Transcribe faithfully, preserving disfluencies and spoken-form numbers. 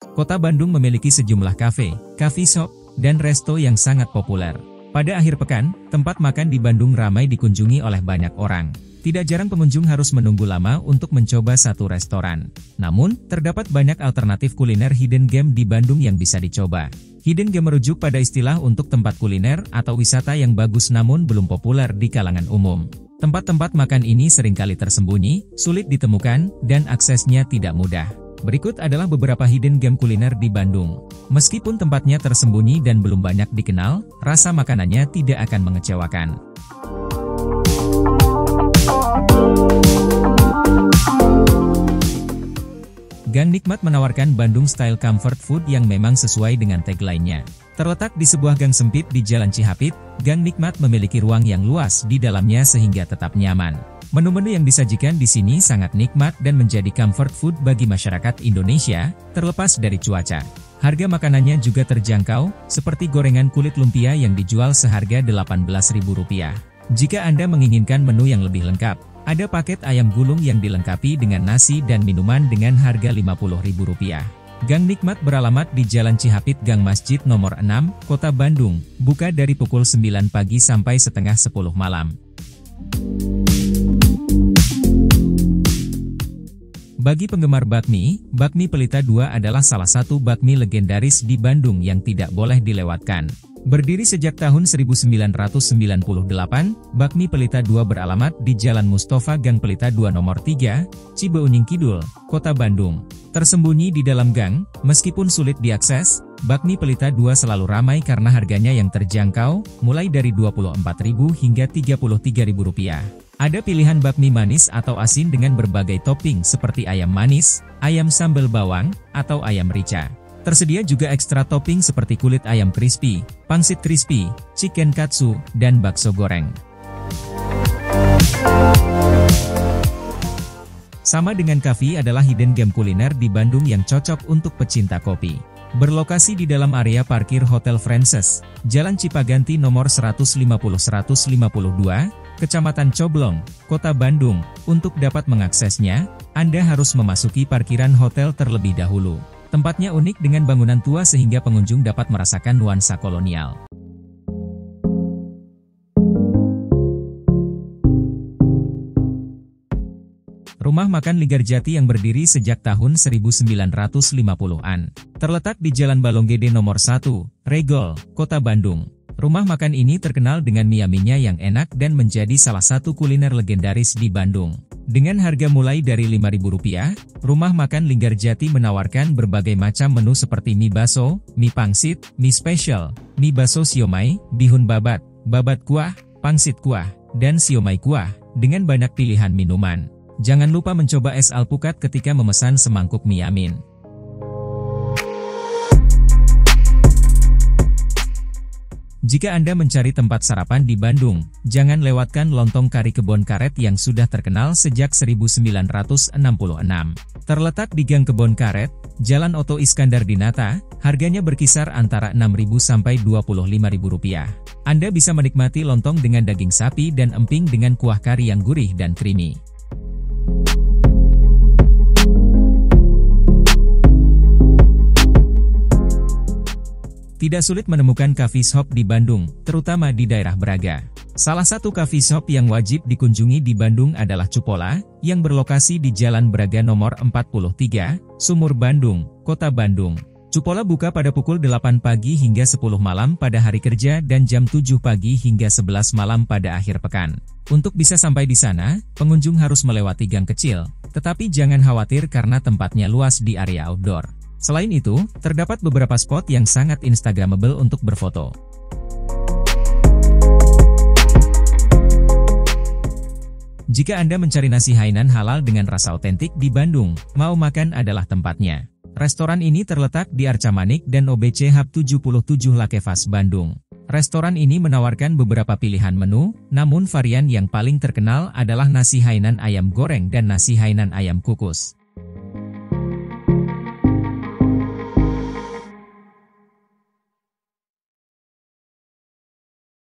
Kota Bandung memiliki sejumlah kafe, coffee shop, dan resto yang sangat populer. Pada akhir pekan, tempat makan di Bandung ramai dikunjungi oleh banyak orang. Tidak jarang pengunjung harus menunggu lama untuk mencoba satu restoran. Namun, terdapat banyak alternatif kuliner hidden gem di Bandung yang bisa dicoba. Hidden gem merujuk pada istilah untuk tempat kuliner atau wisata yang bagus namun belum populer di kalangan umum. Tempat-tempat makan ini seringkali tersembunyi, sulit ditemukan, dan aksesnya tidak mudah. Berikut adalah beberapa hidden gem kuliner di Bandung. Meskipun tempatnya tersembunyi dan belum banyak dikenal, rasa makanannya tidak akan mengecewakan. Gang Nikmat menawarkan Bandung Style Comfort Food yang memang sesuai dengan tagline-nya. Terletak di sebuah gang sempit di Jalan Cihapit, Gang Nikmat memiliki ruang yang luas di dalamnya sehingga tetap nyaman. Menu-menu yang disajikan di sini sangat nikmat dan menjadi comfort food bagi masyarakat Indonesia, terlepas dari cuaca. Harga makanannya juga terjangkau, seperti gorengan kulit lumpia yang dijual seharga delapan belas ribu rupiah. Jika Anda menginginkan menu yang lebih lengkap, ada paket ayam gulung yang dilengkapi dengan nasi dan minuman dengan harga lima puluh ribu rupiah. Gang Nikmat beralamat di Jalan Cihapit Gang Masjid nomor enam, Kota Bandung, buka dari pukul sembilan pagi sampai setengah sepuluh malam. Bagi penggemar bakmi, Bakmi Pelita dua adalah salah satu bakmi legendaris di Bandung yang tidak boleh dilewatkan. Berdiri sejak tahun seribu sembilan ratus sembilan puluh delapan, Bakmi Pelita dua beralamat di Jalan Mustafa Gang Pelita dua nomor tiga, Cibeuning Kidul, Kota Bandung. Tersembunyi di dalam gang, meskipun sulit diakses, Bakmi Pelita dua selalu ramai karena harganya yang terjangkau, mulai dari dua puluh empat ribu hingga tiga puluh tiga ribu rupiah. Ada pilihan bakmi manis atau asin dengan berbagai topping seperti ayam manis, ayam sambal bawang, atau ayam rica. Tersedia juga ekstra topping seperti kulit ayam crispy, pangsit crispy, chicken katsu, dan bakso goreng. Sama dengan Cafe adalah hidden gem kuliner di Bandung yang cocok untuk pecinta kopi. Berlokasi di dalam area parkir Hotel Frances, Jalan Cipaganti nomor seratus lima puluh seratus lima puluh dua, Kecamatan Coblong, Kota Bandung. Untuk dapat mengaksesnya, Anda harus memasuki parkiran hotel terlebih dahulu. Tempatnya unik dengan bangunan tua sehingga pengunjung dapat merasakan nuansa kolonial. Rumah Makan Linggarjati yang berdiri sejak tahun seribu sembilan ratus lima puluhan. Terletak di Jalan Balonggede nomor satu, Regol, Kota Bandung. Rumah makan ini terkenal dengan mie-minya yang enak dan menjadi salah satu kuliner legendaris di Bandung. Dengan harga mulai dari lima ribu rupiah, Rumah Makan Linggarjati menawarkan berbagai macam menu seperti mie baso, mie pangsit, mie spesial, mie baso siomay, bihun babat, babat kuah, pangsit kuah, dan siomay kuah, dengan banyak pilihan minuman. Jangan lupa mencoba es alpukat ketika memesan semangkuk mie amin. Jika Anda mencari tempat sarapan di Bandung, jangan lewatkan lontong kari Kebon Karet yang sudah terkenal sejak seribu sembilan ratus enam puluh enam. Terletak di Gang Kebon Karet, Jalan Oto Iskandar Dinata, harganya berkisar antara enam ribu sampai dua puluh lima ribu rupiah. Anda bisa menikmati lontong dengan daging sapi dan emping dengan kuah kari yang gurih dan creamy. Tidak sulit menemukan coffee shop di Bandung, terutama di daerah Braga. Salah satu coffee shop yang wajib dikunjungi di Bandung adalah Cupola, yang berlokasi di Jalan Braga nomor empat puluh tiga, Sumur Bandung, Kota Bandung. Cupola buka pada pukul delapan pagi hingga sepuluh malam pada hari kerja dan jam tujuh pagi hingga sebelas malam pada akhir pekan. Untuk bisa sampai di sana, pengunjung harus melewati gang kecil, tetapi jangan khawatir karena tempatnya luas di area outdoor. Selain itu, terdapat beberapa spot yang sangat instagramable untuk berfoto. Jika Anda mencari nasi Hainan halal dengan rasa otentik di Bandung, Mau Makan adalah tempatnya. Restoran ini terletak di Arca Manik dan O B C Hub tujuh puluh tujuh Lakevas, Bandung. Restoran ini menawarkan beberapa pilihan menu, namun varian yang paling terkenal adalah nasi Hainan ayam goreng dan nasi Hainan ayam kukus.